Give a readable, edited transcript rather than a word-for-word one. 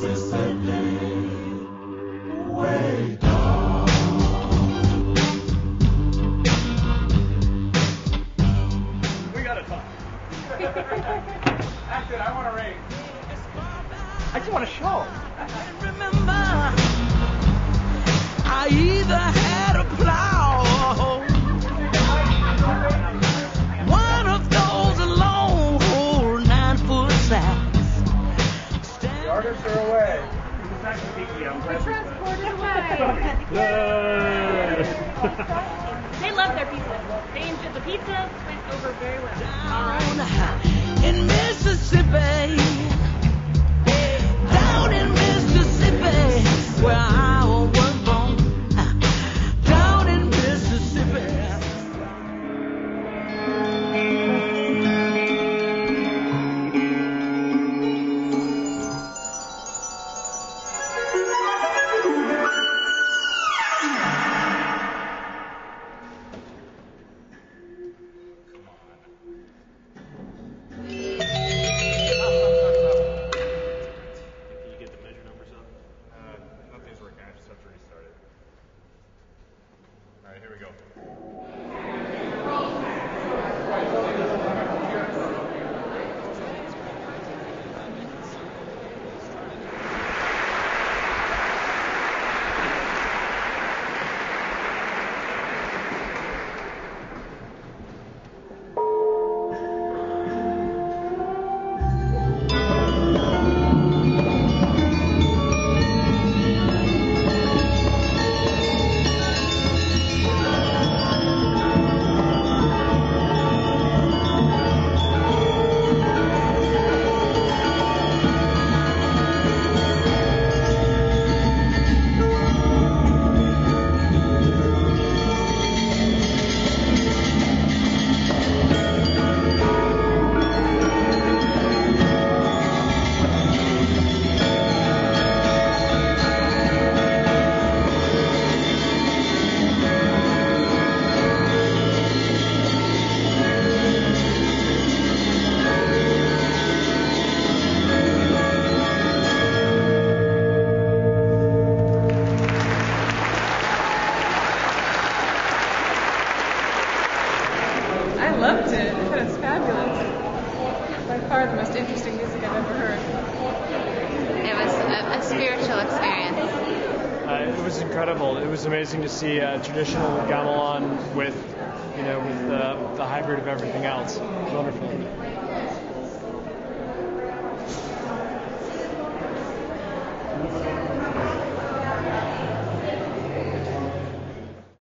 I just want to show. Remember, I either had a plow, one of those long 9-foot sacks. The artists are away. We're transported away. They love their pizza. They enjoyed the pizza. Went over very well. Down in Mississippi. Down in Mississippi, where I was born. Down in Mississippi. loved it. I thought it was fabulous. By far the most interesting music I've ever heard. It was a spiritual experience. It was incredible. It was amazing to see traditional gamelan with the hybrid of everything else. It was wonderful.